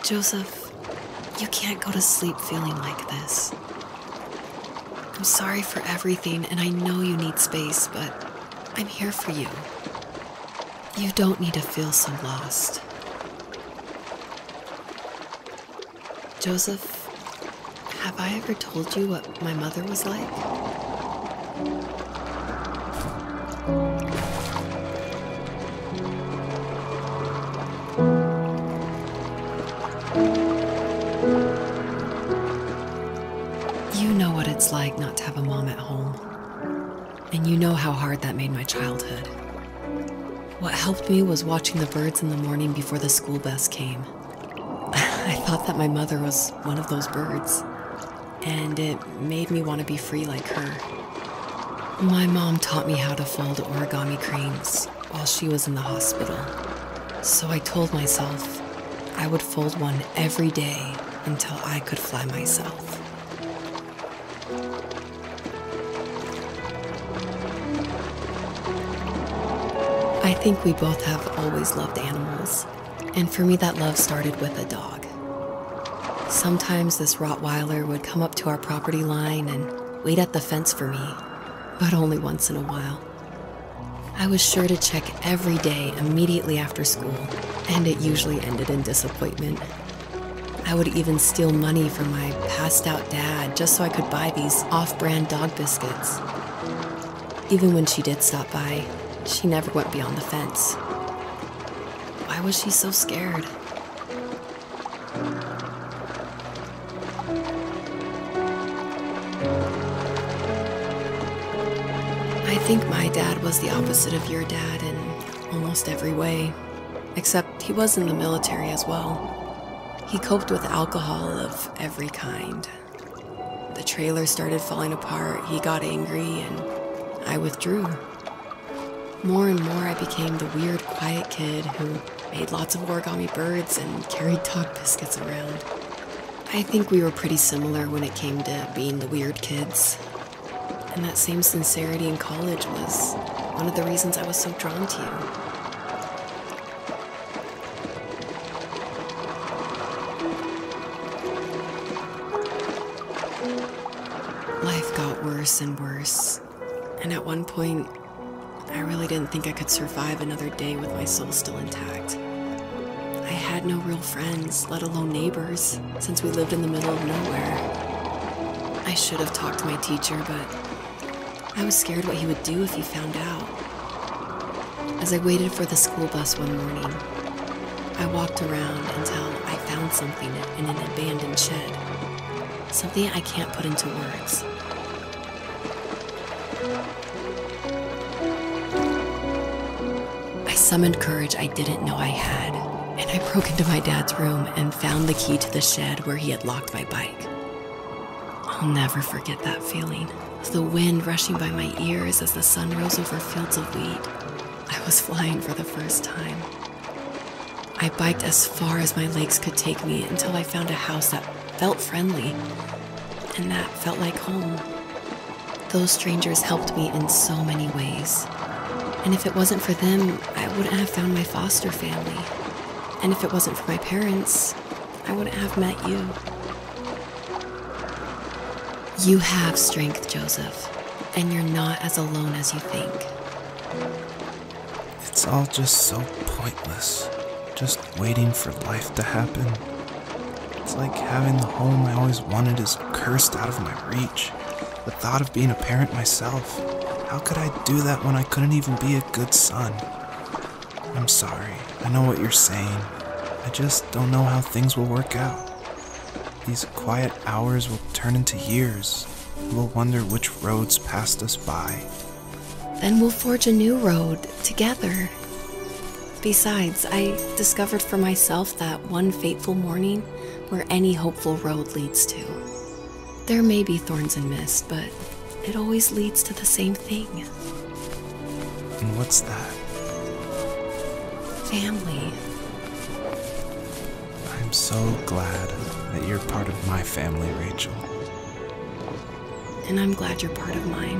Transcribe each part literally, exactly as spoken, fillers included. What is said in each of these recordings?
Joseph, you can't go to sleep feeling like this. I'm sorry for everything, and I know you need space, but I'm here for you. You don't need to feel so lost. Joseph, have I ever told you what my mother was like? You know what it's like not to have a mom at home. And you know how hard that made my childhood. What helped me was watching the birds in the morning before the school bus came. I thought that my mother was one of those birds, and it made me want to be free like her. My mom taught me how to fold origami cranes while she was in the hospital. So I told myself I would fold one every day until I could fly myself. I think we both have always loved animals, and for me that love started with a dog. Sometimes this Rottweiler would come up to our property line and wait at the fence for me, but only once in a while. I was sure to check every day immediately after school, and it usually ended in disappointment. I would even steal money from my passed-out dad just so I could buy these off-brand dog biscuits. Even when she did stop by, she never went beyond the fence. Why was she so scared? I think my dad was the opposite of your dad in almost every way, except he was in the military as well. He coped with alcohol of every kind. The trailer started falling apart, he got angry, and I withdrew. More and more I became the weird, quiet kid who made lots of origami birds and carried dog biscuits around. I think we were pretty similar when it came to being the weird kids. And that same sincerity in college was one of the reasons I was so drawn to you. Life got worse and worse, and at one point, I really didn't think I could survive another day with my soul still intact. I had no real friends, let alone neighbors, since we lived in the middle of nowhere. I should have talked to my teacher, but I was scared what he would do if he found out. As I waited for the school bus one morning, I walked around until I found something in an abandoned shed. Something I can't put into words. I summoned courage I didn't know I had, and I broke into my dad's room and found the key to the shed where he had locked my bike. I'll never forget that feeling. The wind rushing by my ears as the sun rose over fields of wheat. I was flying for the first time. I biked as far as my legs could take me until I found a house that felt friendly, and that felt like home. Those strangers helped me in so many ways. And if it wasn't for them, I wouldn't have found my foster family. And if it wasn't for my parents, I wouldn't have met you. You have strength, Joseph, and you're not as alone as you think. It's all just so pointless, just waiting for life to happen. It's like having the home I always wanted is cursed out of my reach. The thought of being a parent myself, how could I do that when I couldn't even be a good son? I'm sorry, I know what you're saying. I just don't know how things will work out. These quiet hours will turn into years. We'll wonder which roads passed us by. Then we'll forge a new road together. Besides, I discovered for myself that one fateful morning where any hopeful road leads to. There may be thorns and mist, but it always leads to the same thing. And what's that? Family. I'm so glad that you're part of my family, Rachel. And I'm glad you're part of mine.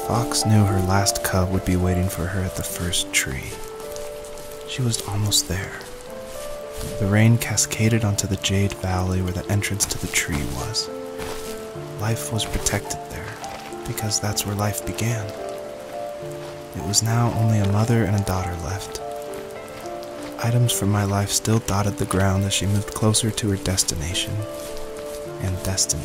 Fox knew her last cub would be waiting for her at the first tree. She was almost there. The rain cascaded onto the jade valley where the entrance to the tree was. Life was protected there, because that's where life began. It was now only a mother and a daughter left. Items from my life still dotted the ground as she moved closer to her destination and destiny.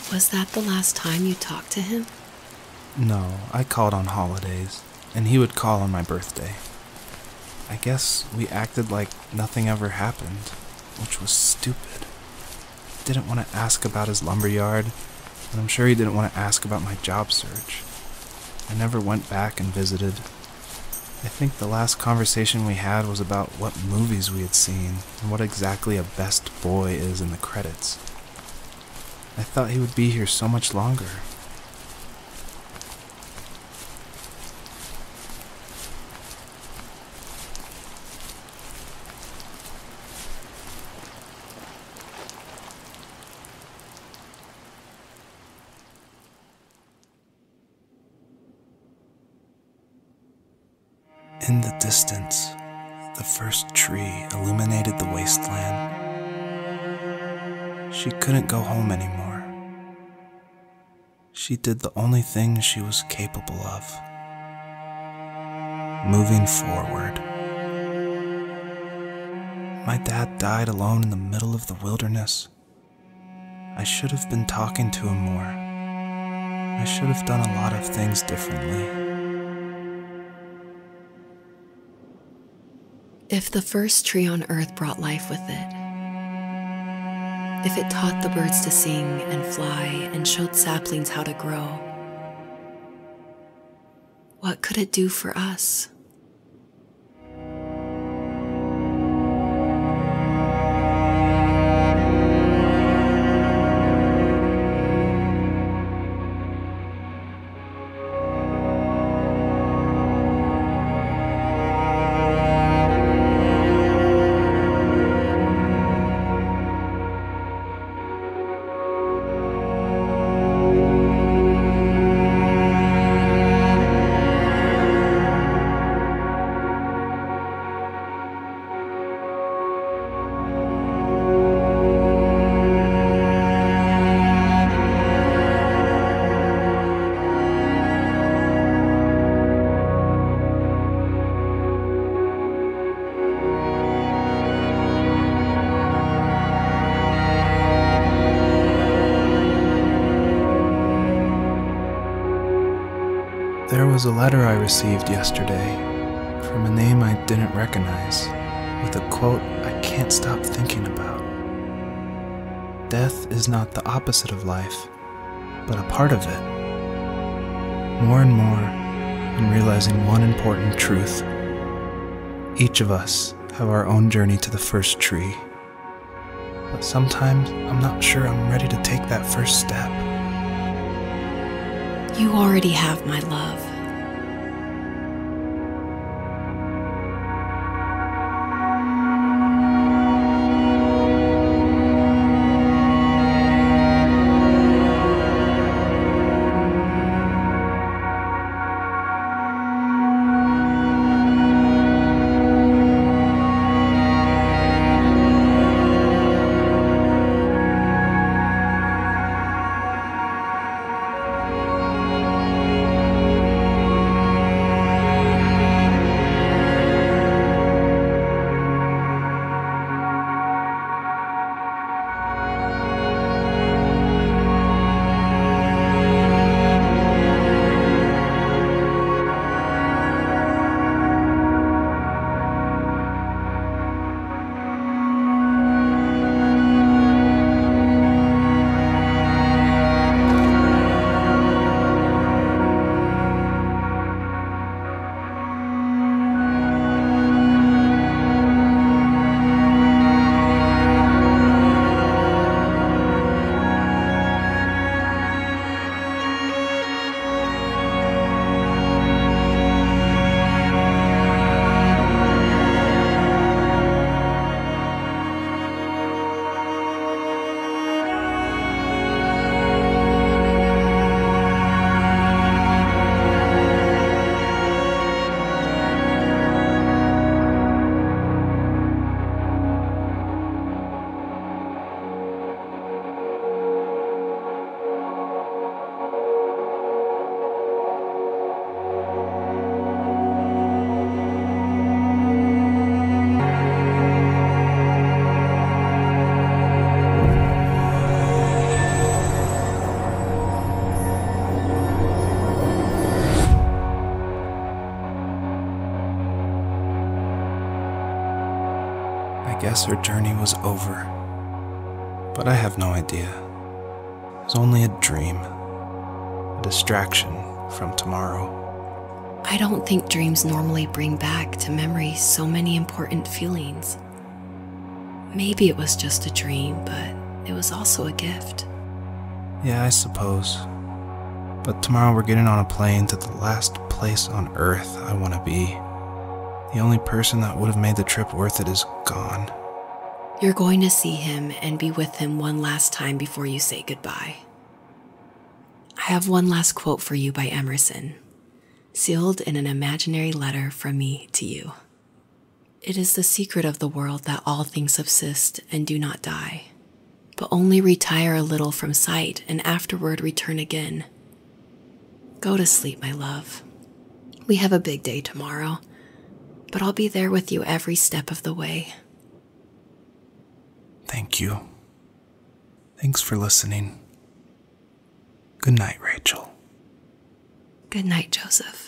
Was that the last time you talked to him? No, I called on holidays, and he would call on my birthday. I guess we acted like nothing ever happened, which was stupid. Didn't want to ask about his lumberyard, and I'm sure he didn't want to ask about my job search. I never went back and visited. I think the last conversation we had was about what movies we had seen and what exactly a best boy is in the credits. I thought he would be here so much longer. In the distance, the first tree illuminated the wasteland. She couldn't go home anymore. She did the only thing she was capable of. Moving forward. My dad died alone in the middle of the wilderness. I should have been talking to him more. I should have done a lot of things differently. If the first tree on earth brought life with it, if it taught the birds to sing and fly and showed saplings how to grow, what could it do for us? There was a letter I received yesterday from a name I didn't recognize, with a quote I can't stop thinking about. Death is not the opposite of life, but a part of it. More and more, I'm realizing one important truth. Each of us have our own journey to the first tree. But sometimes I'm not sure I'm ready to take that first step. You already have my love. guess her journey was over. But I have no idea. It was only a dream, a distraction from tomorrow. I don't think dreams normally bring back to memory so many important feelings. Maybe it was just a dream, but it was also a gift. Yeah, I suppose. But tomorrow we're getting on a plane to the last place on Earth I want to be. The only person that would have made the trip worth it is gone. You're going to see him and be with him one last time before you say goodbye. I have one last quote for you by Emerson, sealed in an imaginary letter from me to you. It is the secret of the world that all things subsist and do not die, but only retire a little from sight and afterward return again. Go to sleep, my love. We have a big day tomorrow, but I'll be there with you every step of the way. Thank you. Thanks for listening. Good night, Rachel. Good night, Joseph.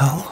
hell?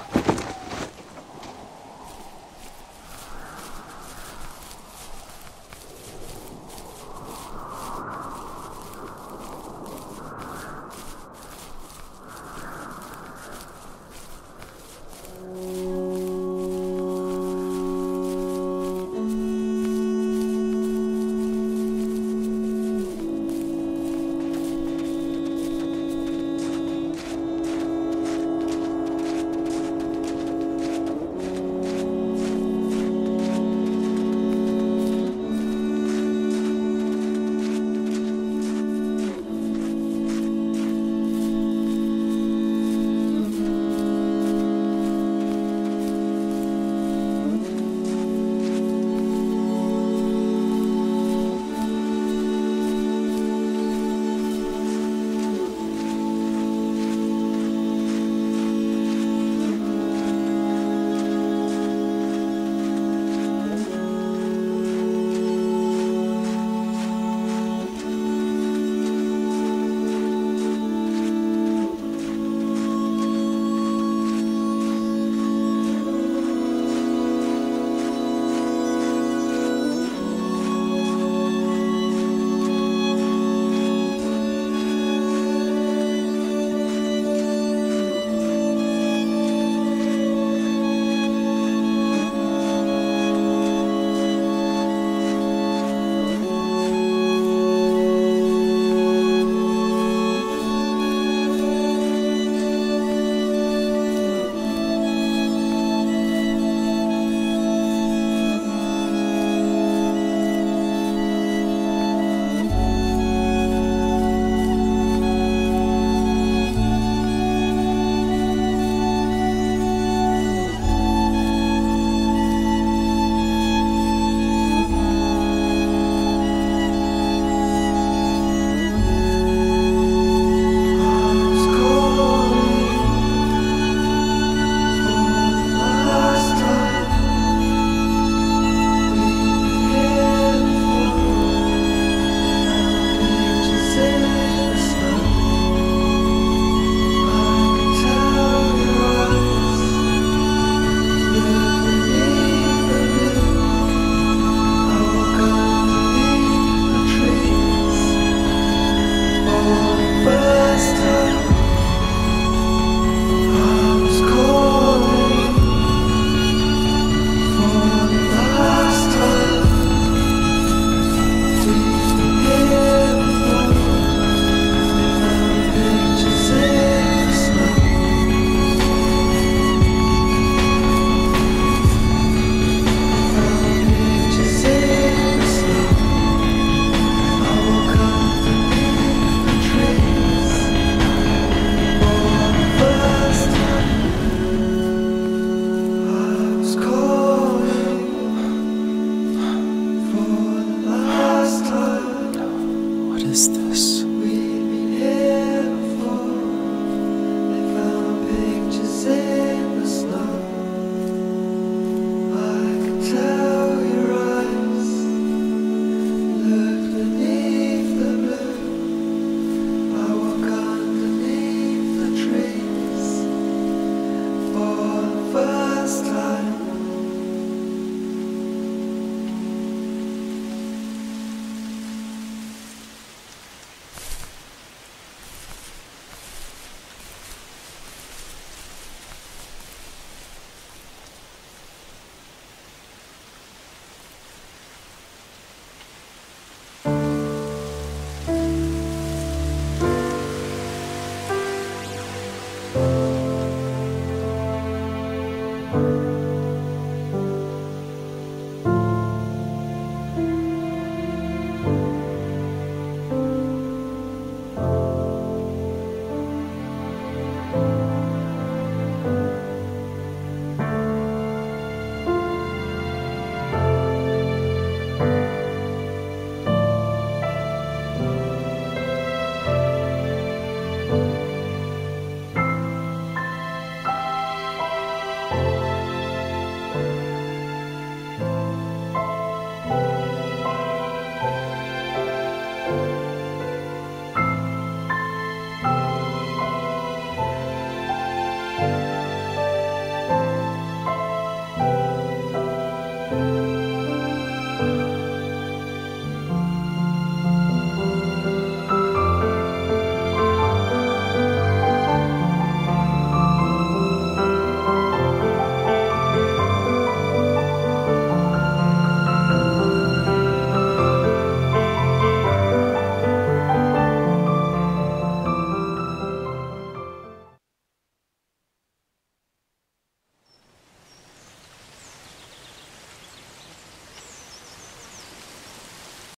What is this?